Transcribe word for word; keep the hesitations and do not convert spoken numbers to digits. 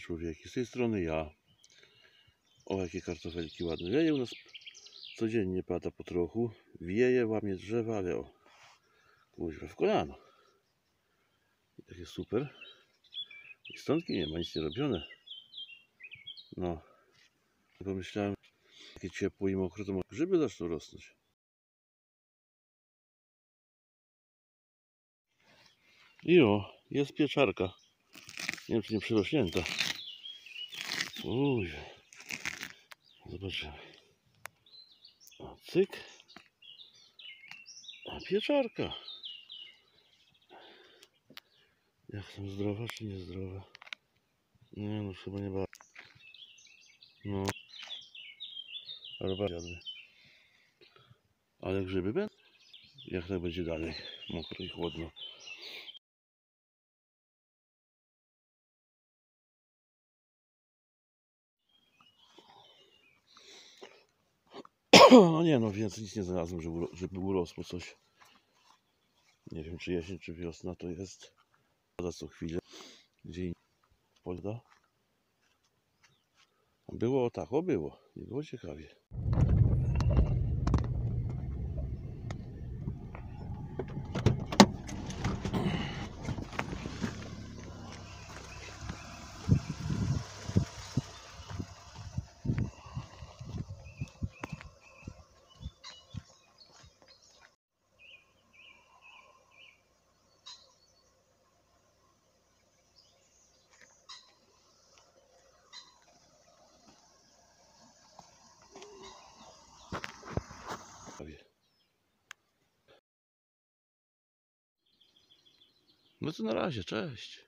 człowieki. Z tej strony ja. O, jakie kartofelki ładne. Wieje u nas codziennie, pada po trochu. Wieje, łamie drzewa, ale o, kuźwa w kolano. I takie super. I stądki nie ma, nic nie robione. No. Pomyślałem, takie ciepło i mokro, to może grzyby zaczną rosnąć. I o, jest pieczarka. Nie wiem, czy nie przyrośnięta. Uj. Zobaczymy. O, cyk. A pieczarka. Jak tam, zdrowa czy niezdrowa? Nie no, chyba nie bardzo. No. Ale bardzo. Ale grzyby będą. Jak tak będzie dalej? Mokro i chłodno. No nie no, więcej nic nie znalazłem, żeby, żeby urosło coś. Nie wiem, czy jesień, czy wiosna to jest. Za co chwilę. Gdzie indziej polda. Było tak, o było. Nie było ciekawie. No to na razie, cześć.